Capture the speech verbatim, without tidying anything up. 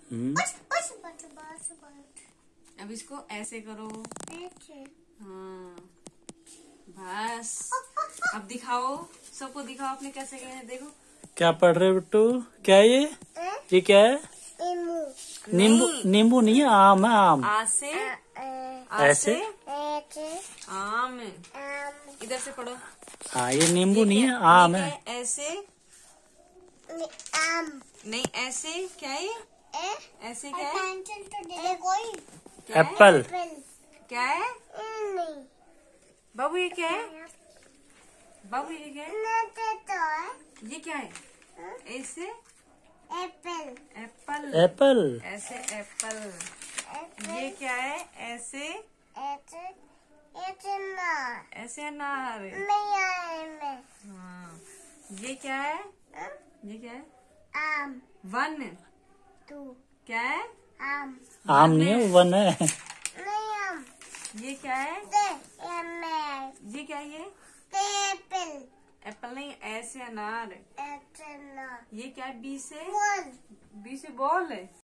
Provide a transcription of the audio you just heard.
हम्म। अब इसको ऐसे करो। ऐसे। हाँ बस। अब दिखाओ, सबको दिखाओ आपने कैसे किया है, देखो। क्या पढ़ रहे हो बिट्टू? क्या है ये? ये क्या है? नींबू। नींबू नहीं है, आम है, आम। आ से ऐसे। आम। इधर से पढ़ो। हाँ ये नींबू नहीं है, आम है। ऐसे आम नहीं, ऐसे क्या है ये? ऐसे क्या है? एप्पल। क्या है बाबू? ये क्या है बाबू? ये क्या है? ये क्या है? ऐसे एप्पल। एप्पल। एप्पल। ऐसे एप्पल। ये क्या है? ऐसे ऐसे अनार। हाँ। ये क्या है? ये क्या है? आम। वन। टू। क्या है? आम। आम नहीं है, वन है। नहीं आम। ये क्या है? ये क्या है? ये एप्पल। एप्पल नहीं, ऐसे अनार। एप्पल। ये क्या है? बी से बॉल। बी से बॉल है।